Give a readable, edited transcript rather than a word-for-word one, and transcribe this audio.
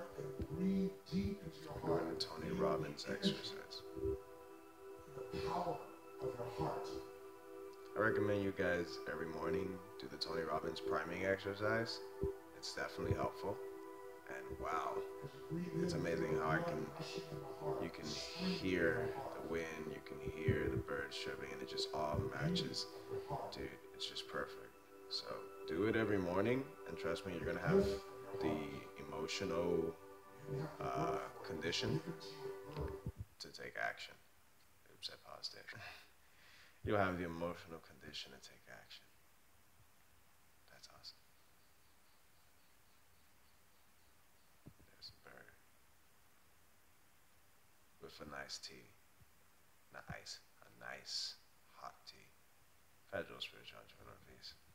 and breathe deep into your We're heart. going to Tony Robbins exercise. The power of your heart. I recommend you guys every morning do the Tony Robbins priming exercise. It's definitely helpful. And wow, it's amazing how you can hear the wind, you can hear the birds chirping, and it just all matches. Dude, it's just perfect. So do it every morning, and trust me, you're gonna have the emotional condition to take action. Oops, I paused there. You'll have the emotional condition to take action. That's awesome. There's a bird with a nice tea. Not ice, a nice hot tea. Federal Spiritual Entrepreneur, please.